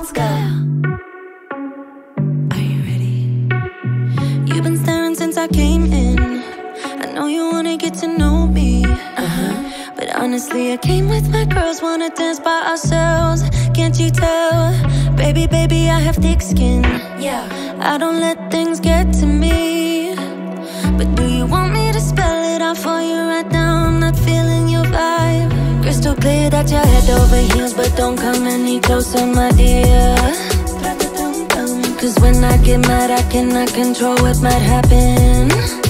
let's go. Are you ready? You've been staring since I came in. I know you wanna get to know me. But honestly, I came with my girls, wanna dance by ourselves. Can't you tell? Baby, baby, I have thick skin. Yeah, I don't let things get to me. But do you want me to spell it out for you right now? I'm not feeling your vibe. Crystal clear that you're head over heels, but don't come any closer, my dear. Cause when I get mad, I cannot control what might happen.